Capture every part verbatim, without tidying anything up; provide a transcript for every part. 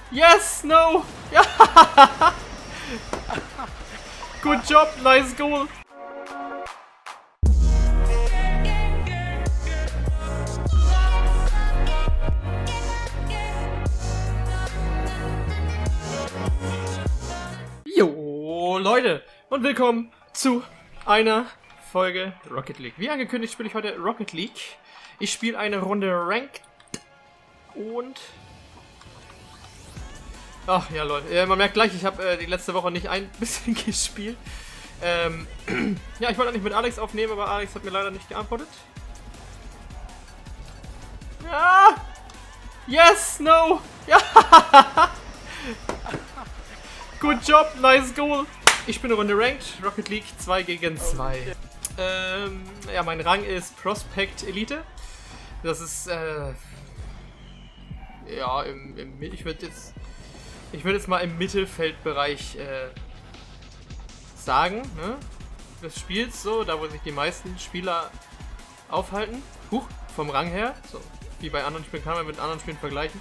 Yes, no! Ja! Good job, nice goal! Jo, Leute! Und willkommen zu einer Folge Rocket League. Wie angekündigt spiele ich heute Rocket League. Ich spiele eine Runde Ranked und... Ach ja, Leute, ja, man merkt gleich, ich habe äh, die letzte Woche nicht ein bisschen gespielt. Ähm, ja, ich wollte eigentlich mit Alex aufnehmen, aber Alex hat mir leider nicht geantwortet. Ja! Yes, no! Ja! Good job, nice goal! Ich bin eine Runde Ranked, Rocket League zwei gegen zwei. Ähm, ja, mein Rang ist Prospect Elite. Das ist, äh... ja, im, im ich würde jetzt... Ich würde jetzt mal im Mittelfeldbereich äh, sagen, ne? Des Spiels, so, da wo sich die meisten Spieler aufhalten. Huch, vom Rang her. So, wie bei anderen Spielen, kann man mit anderen Spielen vergleichen.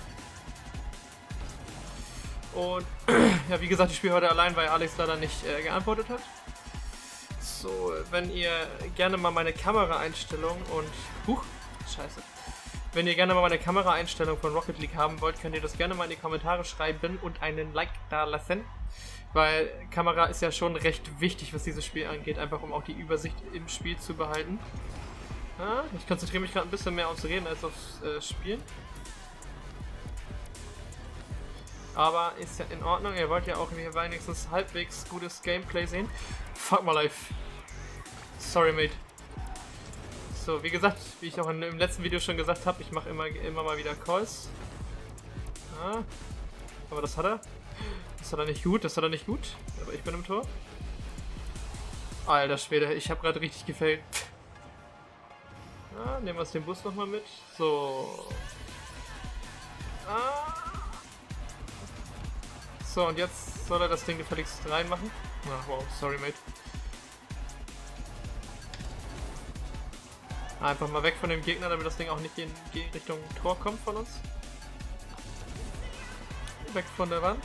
Und ja, wie gesagt, ich spiele heute allein, weil Alex leider nicht äh, geantwortet hat. So, wenn ihr gerne mal meine Kameraeinstellung und... Huch, scheiße. Wenn ihr gerne mal meine Kameraeinstellung von Rocket League haben wollt, könnt ihr das gerne mal in die Kommentare schreiben und einen Like da lassen. Weil Kamera ist ja schon recht wichtig, was dieses Spiel angeht, einfach um auch die Übersicht im Spiel zu behalten. Ja, ich konzentriere mich gerade ein bisschen mehr aufs Reden als aufs äh, Spielen. Aber ist ja in Ordnung, ihr wollt ja auch hier wenigstens halbwegs gutes Gameplay sehen. Fuck my life. Sorry, mate. So, wie gesagt, wie ich auch in, im letzten Video schon gesagt habe, ich mache immer, immer mal wieder Calls. Ja, aber das hat er. Das hat er nicht gut, das hat er nicht gut. Aber ich bin im Tor. Alter Schwede, ich habe gerade richtig gefailt. Ja, nehmen wir uns den Bus nochmal mit. So. Ah. So, und jetzt soll er das Ding gefälligst reinmachen. Ach, wow, sorry, mate. Einfach mal weg von dem Gegner, damit das Ding auch nicht in die Richtung Tor kommt von uns. Weg von der Wand.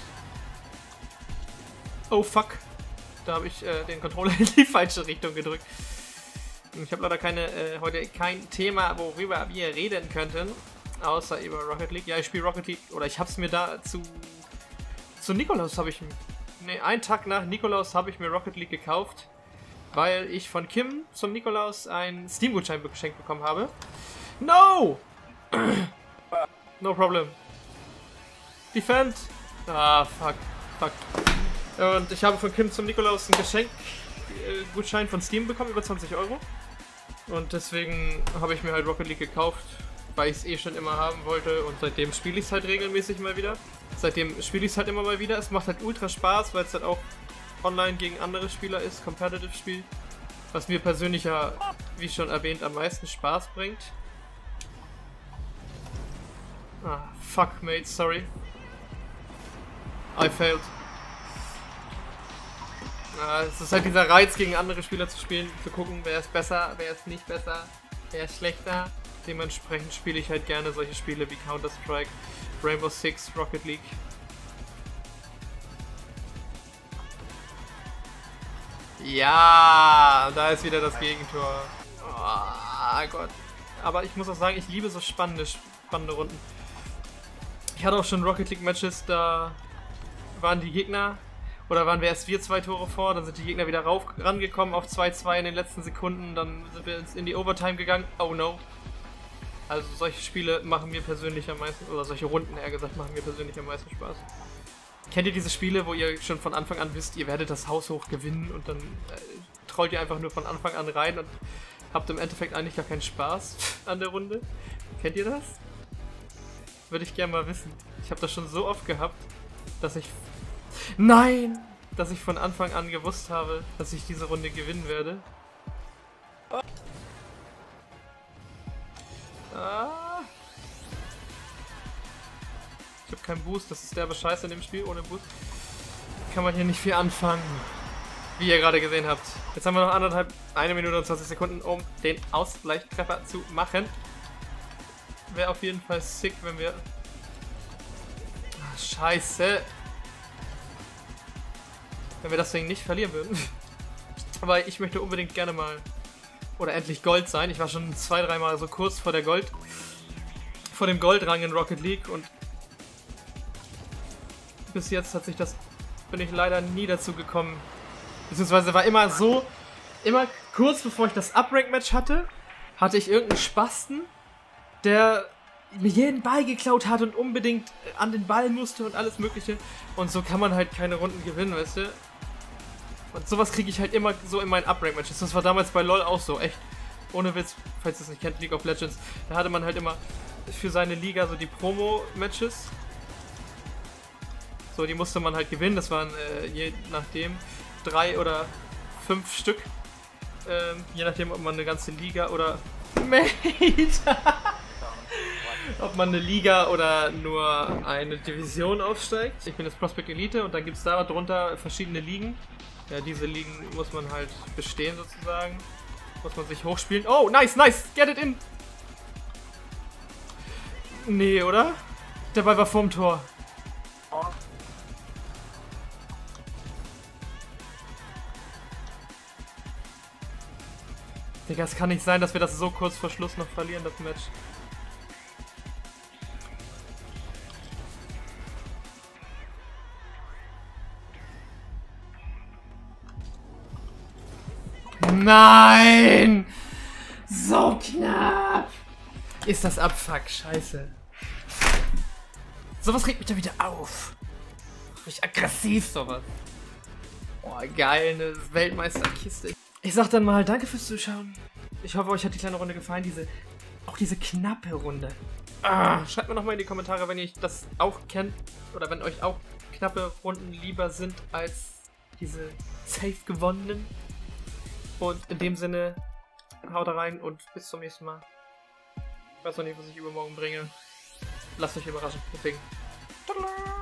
Oh fuck. Da habe ich äh, den Controller in die falsche Richtung gedrückt. Ich habe leider keine, äh, heute kein Thema, worüber wir reden könnten. Außer über Rocket League. Ja, ich spiele Rocket League. Oder ich habe es mir da zu... Zu Nikolaus habe ich... Ne, einen Tag nach Nikolaus habe ich mir Rocket League gekauft. Weil ich von Kim zum Nikolaus einen Steam-Gutschein geschenkt bekommen habe. No! No problem. Defend! Ah, fuck. Fuck. Und ich habe von Kim zum Nikolaus einen Geschenk-Gutschein von Steam bekommen, über zwanzig Euro. Und deswegen habe ich mir halt Rocket League gekauft, weil ich es eh schon immer haben wollte. Und seitdem spiele ich es halt regelmäßig mal wieder. Seitdem spiele ich es halt immer mal wieder. Es macht halt ultra Spaß, weil es halt auch online gegen andere Spieler ist, Competitive Spiel, was mir persönlich ja, wie schon erwähnt, am meisten Spaß bringt. Ah, fuck, mate, sorry. I failed. Ah, es ist halt dieser Reiz, gegen andere Spieler zu spielen, zu gucken, wer ist besser, wer ist nicht besser, wer ist schlechter. Dementsprechend spiele ich halt gerne solche Spiele wie Counter-Strike, Rainbow Six, Rocket League. Ja, da ist wieder das Gegentor. Oh Gott. Aber ich muss auch sagen, ich liebe so spannende, spannende Runden. Ich hatte auch schon Rocket League Matches, da waren die Gegner, oder waren wir erst wir zwei Tore vor, dann sind die Gegner wieder rauf, rangekommen auf zwei zwei in den letzten Sekunden, dann sind wir in die Overtime gegangen. Oh no. Also solche Spiele machen mir persönlich am meisten, oder solche Runden eher gesagt, machen mir persönlich am meisten Spaß. Kennt ihr diese Spiele, wo ihr schon von Anfang an wisst, ihr werdet das Haus hoch gewinnen und dann äh, trollt ihr einfach nur von Anfang an rein und habt im Endeffekt eigentlich gar keinen Spaß an der Runde? Kennt ihr das? Würde ich gerne mal wissen. Ich habe das schon so oft gehabt, dass ich... Nein! Dass ich von Anfang an gewusst habe, dass ich diese Runde gewinnen werde. Ah. Ich habe keinen Boost, das ist derbe Scheiße in dem Spiel. Ohne Boost kann man hier nicht viel anfangen. Wie ihr gerade gesehen habt. Jetzt haben wir noch anderthalb, eine Minute und zwanzig Sekunden, um den Ausgleichstreffer zu machen. Wäre auf jeden Fall sick, wenn wir Scheiße. Wenn wir das Ding nicht verlieren würden. Aber ich möchte unbedingt gerne mal oder endlich Gold sein. Ich war schon zwei, dreimal so kurz vor der Gold, vor dem Goldrang in Rocket League und bis jetzt hat sich das, bin ich leider nie dazu gekommen. Beziehungsweise war immer so, immer kurz bevor ich das Uprank-Match hatte, hatte ich irgendeinen Spasten, der mir jeden Ball geklaut hat und unbedingt an den Ball musste und alles mögliche. Und so kann man halt keine Runden gewinnen, weißt du? Und sowas kriege ich halt immer so in meinen Uprank-Matches. Das war damals bei LoL auch so, echt. Ohne Witz, falls ihr es nicht kennt, League of Legends. Da hatte man halt immer für seine Liga so die Promo-Matches. So, die musste man halt gewinnen. Das waren äh, je nachdem drei oder fünf Stück. Ähm, je nachdem, ob man eine ganze Liga oder... Mate! Ob man eine Liga oder nur eine Division aufsteigt. Ich bin jetzt Prospect Elite und dann gibt es da drunter verschiedene Ligen. Ja, diese Ligen muss man halt bestehen sozusagen. Muss man sich hochspielen. Oh, nice, nice! Get it in! Nee, oder? Der Ball war vorm Tor. Digga, es kann nicht sein, dass wir das so kurz vor Schluss noch verlieren, das Match. Nein! So knapp! Ist das Abfuck, scheiße. Sowas regt mich da wieder auf. Richtig aggressiv, sowas. Boah, geil, eine Weltmeisterkiste. Ich sag dann mal danke fürs Zuschauen. Ich hoffe, euch hat die kleine Runde gefallen, diese, auch diese knappe Runde. Ah, schreibt mir nochmal in die Kommentare, wenn ihr das auch kennt oder wenn euch auch knappe Runden lieber sind als diese safe gewonnenen. Und in dem Sinne, haut rein und bis zum nächsten Mal. Ich weiß noch nicht, was ich übermorgen bringe. Lasst euch überraschen. Deswegen. Tada!